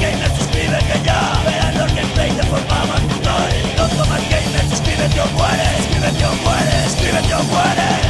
Gamer, suscríbete ya. Vean los gameplays de forma más brutal. No tomas gamer, suscríbete o mueres. Suscríbete o mueres, suscríbete o mueres.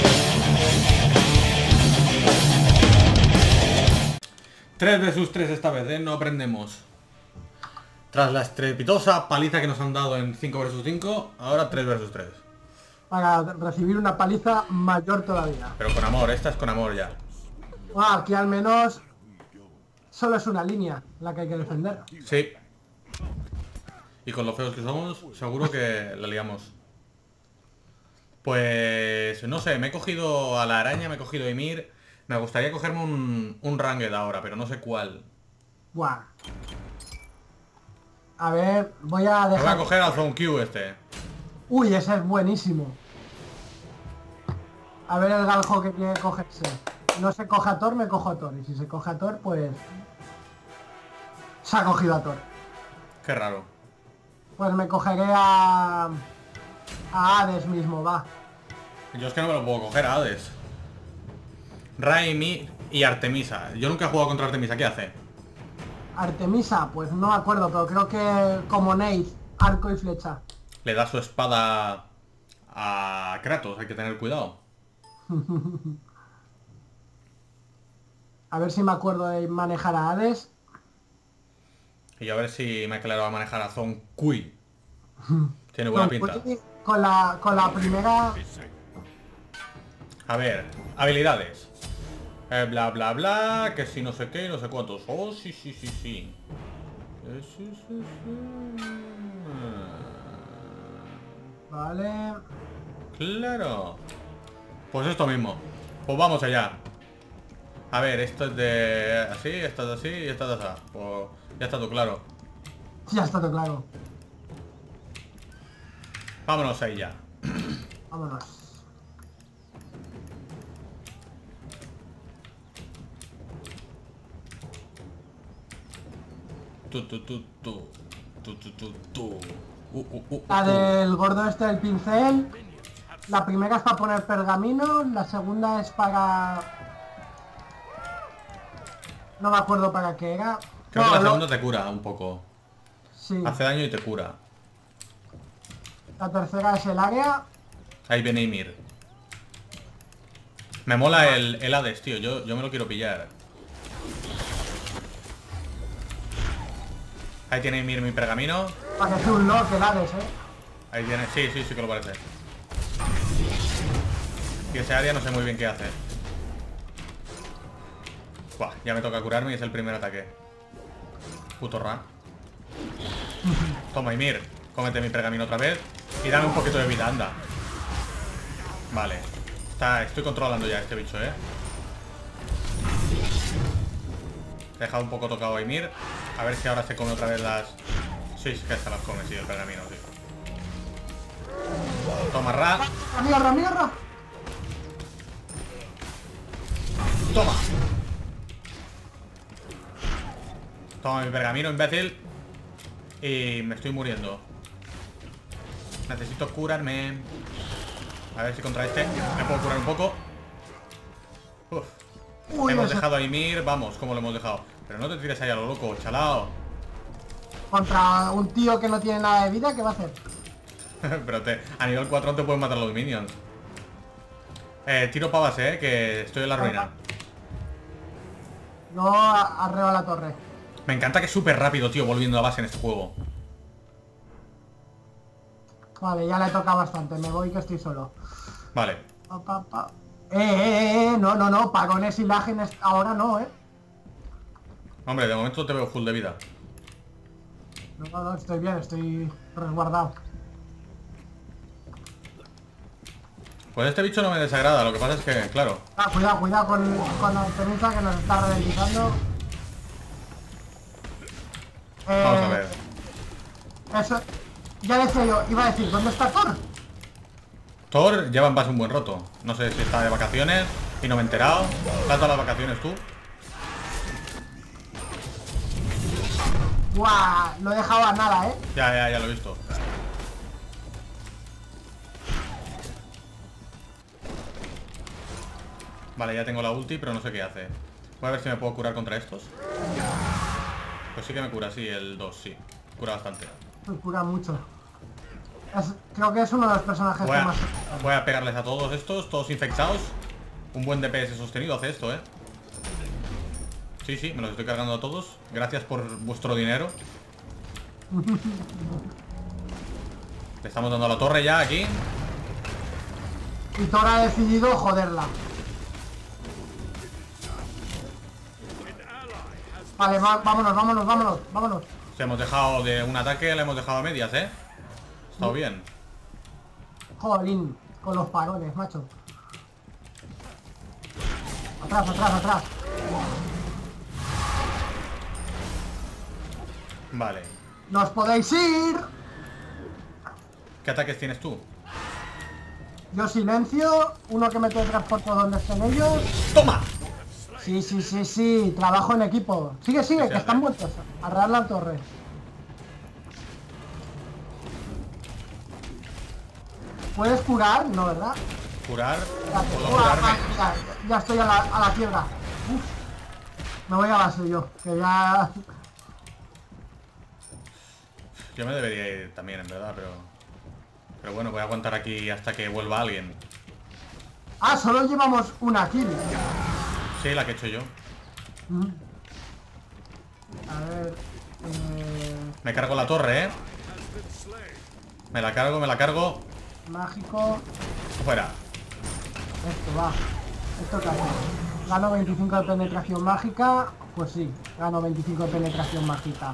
3 vs 3 esta vez, no aprendemos. Tras la estrepitosa paliza que nos han dado en 5 vs 5, ahora 3 vs 3. Para recibir una paliza mayor todavía. Pero con amor, esta es con amor ya. Aquí al menos solo es una línea la que hay que defender. Sí. Y con lo feos que somos, seguro que la liamos. Pues no sé, me he cogido a la araña, me he cogido a Ymir. Me gustaría cogerme un Ranged ahora, pero no sé cuál. Buah. A ver, voy a Me dejar... voy a coger al Zone Q este. Uy, ese es buenísimo. A ver el galjo que quiere cogerse. No se coge a Thor, me cojo a Thor. Y si se coge a Thor, pues... se ha cogido a Thor. Qué raro. Pues me cogeré a Hades mismo, va. Yo es que no me lo puedo coger a Hades. Ymir y Artemisa. Yo nunca he jugado contra Artemisa, ¿qué hace? Artemisa, pues no me acuerdo, pero creo que como Nate, arco y flecha. Le da su espada a Kratos, hay que tener cuidado. A ver si me acuerdo de manejar a Hades. Y yo a ver si me aclaro a manejar a Zone Q. Tiene buena pinta. Con la primera... A ver, habilidades. Bla bla bla, que si no sé qué, no sé cuántos. Oh, sí, sí, sí, sí. Sí, sí, sí. Vale. Claro. Pues esto mismo. Pues vamos allá. A ver, esto es de... así, esto es así y esto es así. Pues ya está todo claro. Ya está todo claro. Vámonos ahí ya. Vámonos. Tu. La del gordo este del pincel. La primera es para poner pergamino, la segunda es para... no me acuerdo para qué era. Creo que No, la segunda te cura un poco. Sí. Hace daño y te cura. La tercera es el área. Ahí viene Ymir. Me mola el Hades, tío. Yo me lo quiero pillar. Ahí tiene Ymir mi pergamino. Parece un lock el Hades, Ahí tiene... sí que lo parece. Y ese área no sé muy bien qué hace. Buah, ya me toca curarme y es el primer ataque. Puto Ra. Toma, Ymir. Cómete mi pergamino otra vez. Y dame un poquito de vida, anda. Vale. Estoy controlando ya a este bicho, He dejado un poco tocado a Ymir. A ver si ahora se come otra vez las... sí, es que se las come, sí, el pergamino, sí. Toma, Ra. ¡La mierda! Toma. Toma mi pergamino, imbécil. Y me estoy muriendo. Necesito curarme. A ver si contra este me puedo curar un poco. Uf. Uy, Hemos eso- dejado a Ymir, vamos, como lo hemos dejado. Pero no te tires ahí a lo loco, chalao. Contra un tío que no tiene nada de vida, ¿qué va a hacer? Pero a nivel 4 te pueden matar los minions. Tiro para base, que estoy en la ruina. Yo arriba a la torre. Me encanta que es súper rápido, tío, volviendo a base en este juego. Vale, ya le toca bastante, me voy que estoy solo. Vale. No, pagones y lágenes ahora no, Hombre, de momento te veo full de vida. No, estoy bien, estoy resguardado. Pues este bicho no me desagrada, lo que pasa es que, claro. Cuidado con la Artemisa que nos está ralentizando. Vamos a ver. Eso, ya decía yo, iba a decir, ¿dónde está Thor? Thor lleva en base un buen roto. No sé si está de vacaciones y no me he enterado. ¿Estás todas las vacaciones tú? Buah, lo he dejado a nada, Ya lo he visto. Vale, ya tengo la ulti, pero no sé qué hace. Voy a ver si me puedo curar contra estos. Pues sí que me cura, sí, el 2, sí. Cura bastante. Me cura mucho. Creo que es uno de los personajes que más... Voy a pegarles a todos estos, todos infectados. Un buen DPS sostenido hace esto, ¿eh? Sí, sí, me los estoy cargando a todos. Gracias por vuestro dinero. Le estamos dando a la torre ya aquí. Y Thor ha decidido joderla. Vale, vámonos. Se hemos dejado de un ataque, le hemos dejado a medias, ¿eh? Ha estado bien. Jolín, con los parones, macho. Atrás. Vale. ¡Nos podéis ir! ¿Qué ataques tienes tú? Yo silencio, uno que me teletransporto donde estén ellos. ¡Toma! Sí, trabajo en equipo. Sigue, que están muertos. Arrear la torre. ¿Puedes curar? No, ¿verdad? ¿Curar? ¿Puedo Ah, curarme? ya estoy a la quiebra. Uf. Me voy a base yo, que ya... Yo me debería ir también, en verdad, pero bueno, voy a aguantar aquí hasta que vuelva alguien. Ah, solo llevamos una kill. Sí, la que he hecho yo. A ver... Me cargo la torre, ¿eh? Me la cargo. Mágico... Fuera. Esto va. ¿Esto qué hace? Gano 25 de penetración mágica. Pues sí, gano 25 de penetración mágica.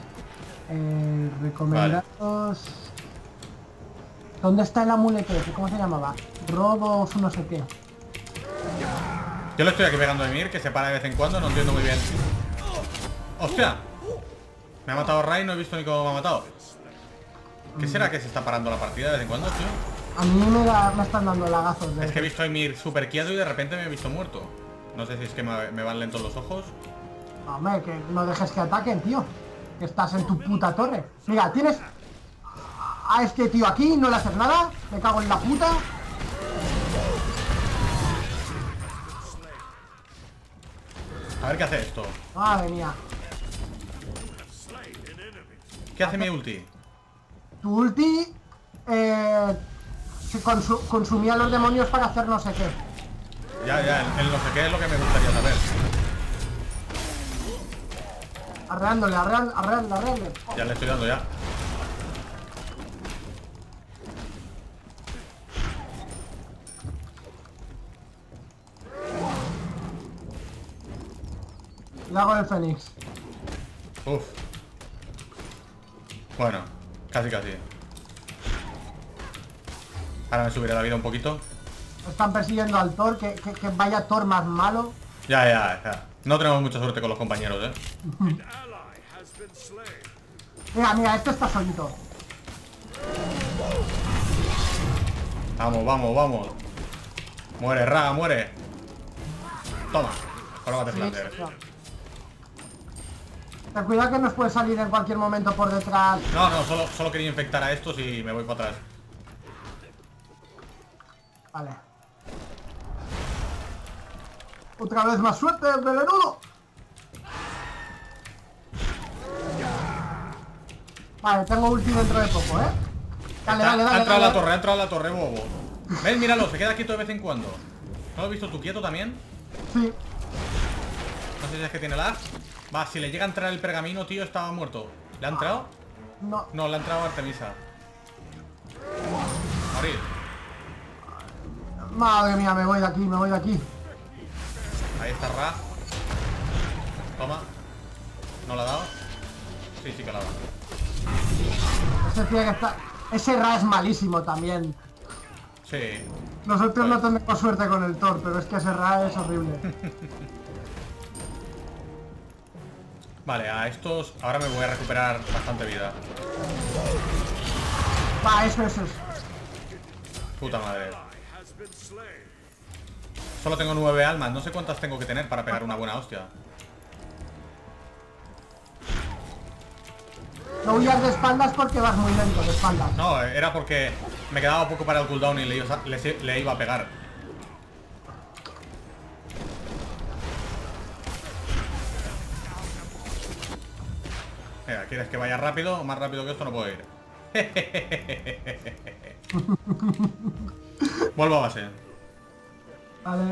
Recomendados... ¿Dónde está el amuleto ese? ¿Cómo se llamaba? Robos, no sé qué. Yo le estoy aquí pegando a Emir, que se para de vez en cuando, no entiendo muy bien. ¡Hostia! Me ha matado Ray, no he visto ni cómo me ha matado. ¿Qué será que se está parando la partida de vez en cuando, tío? A mí me están dando lagazos de... Es que he visto a Emir súper quieto y de repente me he visto muerto. No sé si es que me van lentos los ojos. Hombre, que no dejes que ataquen, tío. Que estás en tu puta torre. Mira, tienes a este tío aquí, no le haces nada. Me cago en la puta. A ver qué hace esto. Madre mía. ¿Qué hace mi ulti? Tu ulti... se consumía a los demonios para hacer no sé qué. Ya, el no sé qué es lo que me gustaría saber. Arreándole. Ya le estoy dando ya. Le hago el fénix. Uf. Bueno, casi. Ahora me subiré la vida un poquito. Están persiguiendo al Thor, que vaya Thor más malo. Ya. No tenemos mucha suerte con los compañeros, ¿eh? Mira, este está solito. Vamos. Muere, Ra, muere. Toma. Ahora va a Flanders. Ten cuidado que nos puede salir en cualquier momento por detrás. No, solo quería infectar a estos y me voy para atrás. Vale. Otra vez más suerte, velenudo. Vale, tengo ulti dentro de poco, ¿eh? Dale. Ha entrado a la torre, bobo. ¿Ves? Míralo, se queda quieto de vez en cuando. ¿No lo has visto tú quieto también? Sí. No sé si es que tiene lag. Va, si le llega a entrar el pergamino, tío, estaba muerto. ¿Le ha entrado? No. No, le ha entrado Artemisa. Morir. Madre mía, me voy de aquí. Ahí está Ra. Toma. ¿No la ha dado? Sí que la ha dado. Ese tío que está... Ese Ra es malísimo también. Sí. Nosotros no tenemos suerte con el Thor, pero es que ese Ra es horrible. Vale, a estos ahora me voy a recuperar bastante vida. Va, eso es. Puta madre. Solo tengo 9 almas, no sé cuántas tengo que tener para pegar una buena hostia. No huyas de espaldas porque vas muy lento de espaldas. No, era porque me quedaba poco para el cooldown y le iba a pegar. Venga, ¿quieres que vaya rápido? Más rápido que esto no puedo ir. Vuelvo a base. Vale.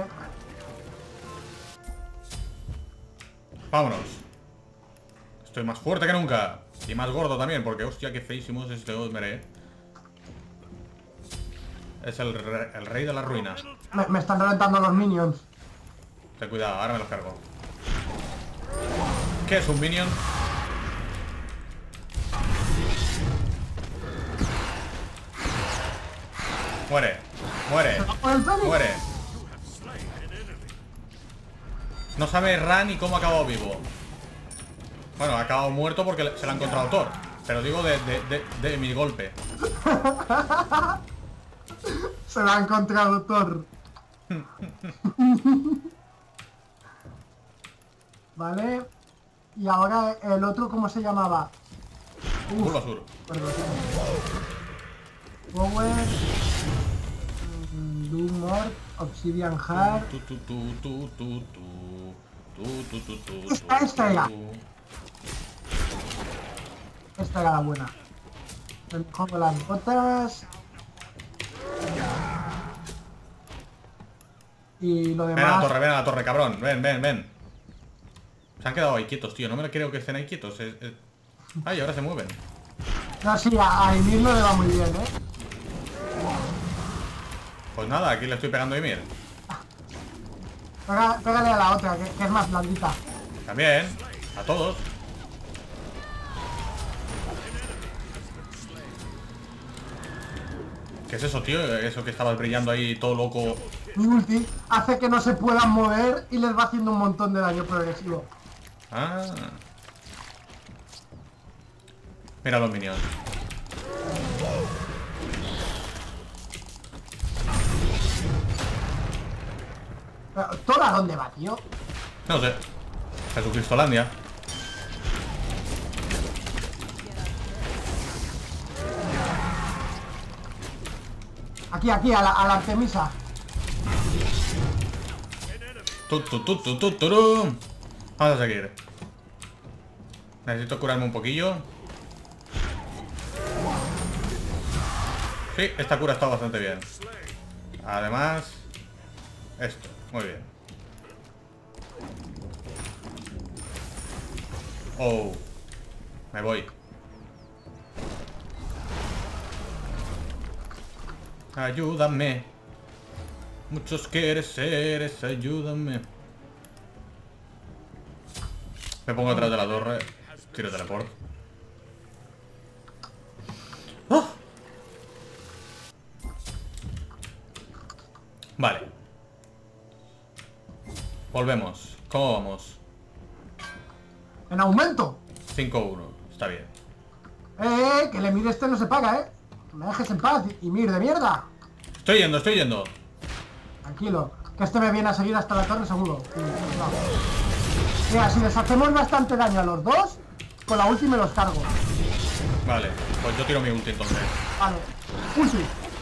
Vámonos. Estoy más fuerte que nunca. Y más gordo también, porque hostia, qué feísimo es este Osmere. Es el rey de la ruina. Me están reventando los minions. Ten cuidado, ahora me los cargo. ¿Qué es un minion? Muere, muere, ¿Por el Fénix? muere. No sabe Ra ni cómo ha acabado vivo. Bueno, ha acabado muerto porque se lo ha encontrado Thor. Pero digo de mi golpe. Se lo ha encontrado Thor. Vale. Y ahora el otro, ¿cómo se llamaba? Bulbasur. Perdón. Power. Doom Mort. Obsidian Heart. Esta era. Esta era la buena. Me pongo las botas. Y lo Ven a demás. ven a la torre, cabrón. Ven, ven, ven. Se han quedado ahí quietos, tío. No me creo que estén ahí quietos. Ay, ahora se mueven. No, sí, a Ymir no le va muy bien, ¿eh? Pues nada, aquí le estoy pegando a Ymir. Pégale a la otra, que es más blandita. También. A todos. ¿Qué es eso, tío? Eso que estabas brillando ahí todo loco. Mi ulti hace que no se puedan mover y les va haciendo un montón de daño progresivo. Ah. Mira los minions. Pero, ¿Thor a dónde va, tío? No sé. Jesucristolandia. Aquí, a la Artemisa. Turum. Vamos a seguir. Necesito curarme un poquillo. Sí, esta cura está bastante bien. Además, esto. Muy bien. Oh. Me voy. Ayúdame. Muchos seres, ayúdame. Me pongo detrás de la torre. Tiro teleport. ¡Oh! Vale. Volvemos. ¿Cómo vamos? En aumento. 5-1. Está bien. Que el Ymir este no se paga, Que me dejes en paz, Ymir de mierda. Estoy yendo, estoy yendo. Tranquilo, que este me viene a seguir hasta la torre seguro. Mira, si les hacemos bastante daño a los dos, con la ulti me los cargo. Vale, pues yo tiro mi ulti entonces. Vale, ulti.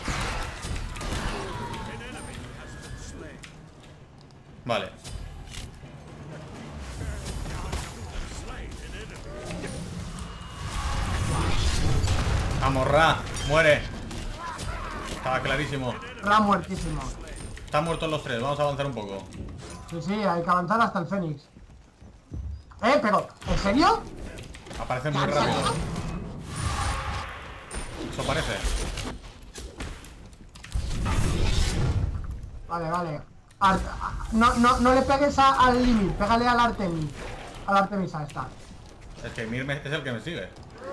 Vale. Vamos, Ra, muere. Estaba clarísimo. Ra muertísimo. Están muertos los tres, vamos a avanzar un poco. Sí, hay que avanzar hasta el Fénix. Pero, ¿en serio? Aparece muy rápido. Eso parece. Vale. No le pegues al Ymir, pégale al Artemis. A la Artemisa esta. Es que Mir es el que me sigue.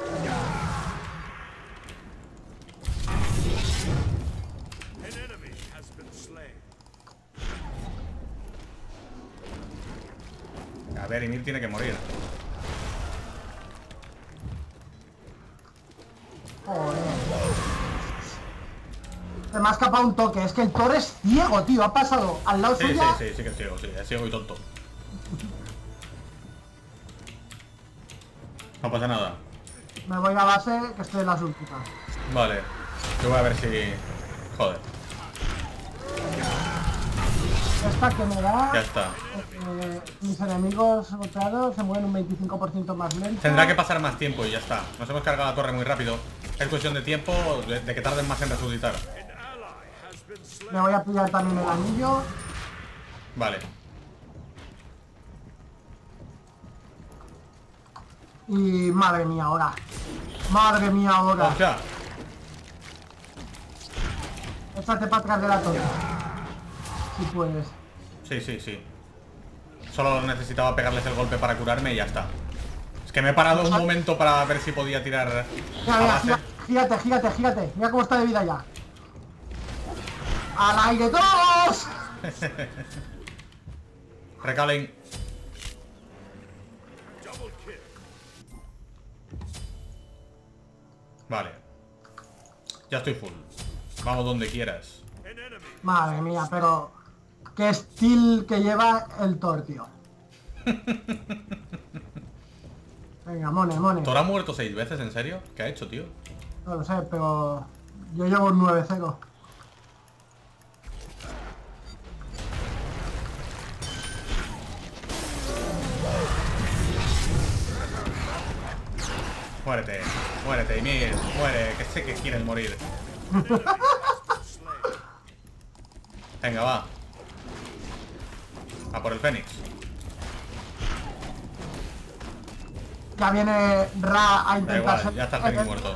A ver, Ymir tiene que morir. Joder. Se me ha escapado un toque, es que el Thor es ciego, tío, ha pasado al lado Sí suya. que es ciego, sí, es ciego y tonto. No pasa nada. Me voy a base, que estoy en las últimas. Vale. Yo voy a ver si... Joder. Esta que me da... Ya está. Mis enemigos golpeados se mueven un 25% más lento. Tendrá que pasar más tiempo y ya está. Nos hemos cargado la torre muy rápido. Es cuestión de tiempo, de que tarden más en resucitar. Me voy a pillar también el anillo. Vale. Y madre mía ahora. Madre mía ahora. O sea, Échate para atrás de la torre. Si puedes. sí. Solo necesitaba pegarles el golpe para curarme y ya está. Es que me he parado un momento para ver si podía tirar a base. Gírate. Mira cómo está de vida ya. ¡Al aire todos! Recalling. Vale. Ya estoy full. Vamos donde quieras. Madre mía, pero... Qué estilo que lleva el Thor, tío. Venga, mone. ¿Thor ha muerto 6 veces? ¿En serio? ¿Qué ha hecho, tío? No lo sé, pero... Yo llevo un 9-0. Muérete, Ymir, muere, que sé que quieres morir. Venga, va. A por el Fénix. Ya viene Ra a Da intentar... igual, ya está el Fénix muerto.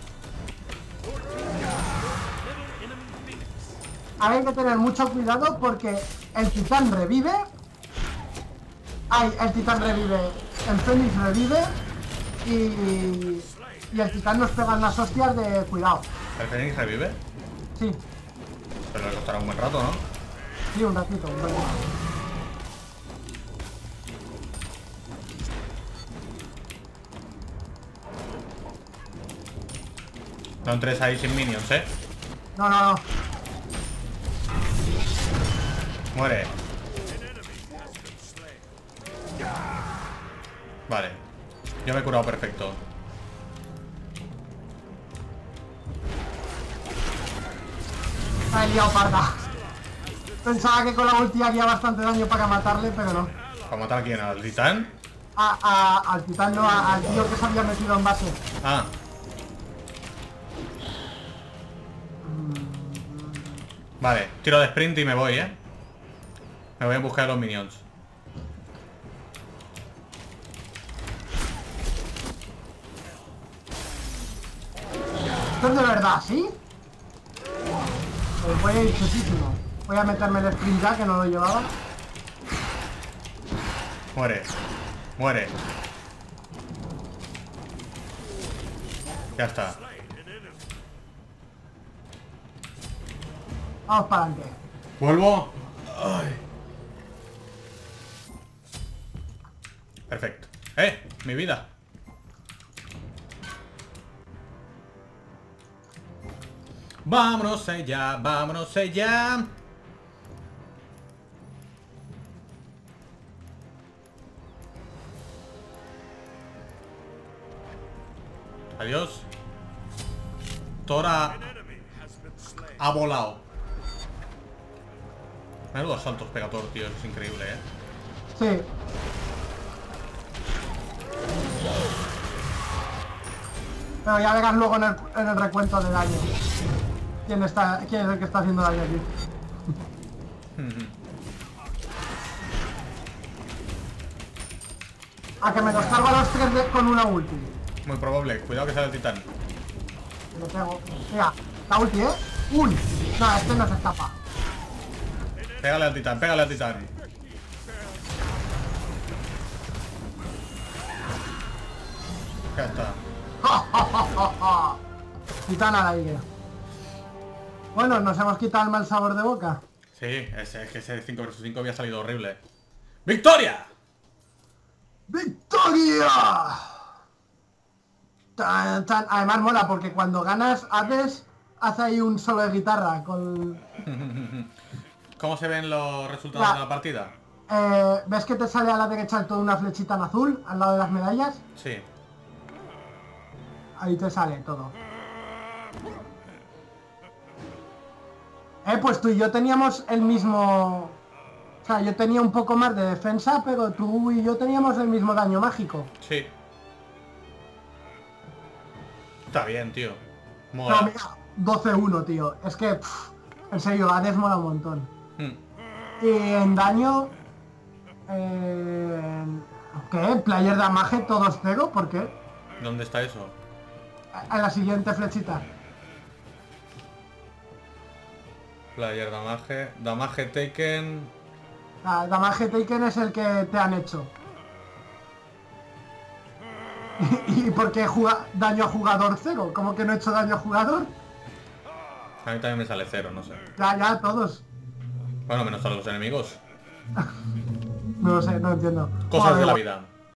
Hay que tener mucho cuidado porque el titán revive. El titán revive. El Fénix revive. Y el titán nos pega unas hostias de cuidado. ¿El Fénix revive? Sí, Pero le costará un buen rato, ¿no? sí, un ratito. No entres ahí sin minions, ¿eh? No. Muere. Vale. Yo me he curado perfecto. Me he liado parda. Pensaba que con la ulti haría bastante daño para matarle, pero no. ¿Para matar a quién? ¿Al titán? Al titán no, al tío que se había metido en base. Ah. Vale, tiro de sprint y me voy, ¿eh? Me voy a buscar los minions. ¿Esto es de verdad, sí? Pues voy a ir chusísimo. Voy a meterme el sprint ya, que no lo llevaba. Muere. Ya está. Vamos para adelante. ¿Vuelvo? Ay. Perfecto. Mi vida. Vámonos allá. Adiós. Tora ha volado. Menudos saltos pegator, tío. Es increíble, ¿eh? Sí. Pero ya verás luego en el recuento de daño. ¿Quién es el que está haciendo daño aquí? A que me los cargo a los tres con una ulti. Muy probable. Cuidado que sale el titán. Lo pego. Mira, la ulti, ¿eh? ¡Uy! No, este no se escapa. Pégale al titán. Ya está. Titán al aire. Bueno, nos hemos quitado el mal sabor de boca. Sí, es que ese 5 vs 5 había salido horrible. ¡Victoria! ¡Victoria! Además mola porque cuando ganas hace ahí un solo de guitarra con... ¿Cómo se ven los resultados de la partida? ¿Ves que te sale a la derecha toda una flechita en azul al lado de las medallas? Sí. Ahí te sale todo. Pues tú y yo teníamos el mismo O sea, yo tenía un poco más de defensa, pero tú y yo teníamos el mismo daño mágico. Sí. Está bien, tío. No, Mola. mira, 12-1, tío. Es que, en serio, Hades mola un montón. Y en daño... ¿Qué? Player damage todos cero, ¿por qué? ¿Dónde está eso? A la siguiente flechita. Player damage. Damage taken. Damage taken es el que te han hecho. ¿Y por qué daño a jugador cero? ¿Cómo que no he hecho daño a jugador? A mí también me sale 0, no sé. Ya, todos. Bueno, menos a los enemigos. No lo sé, no entiendo. Cosas de la Joder, vida.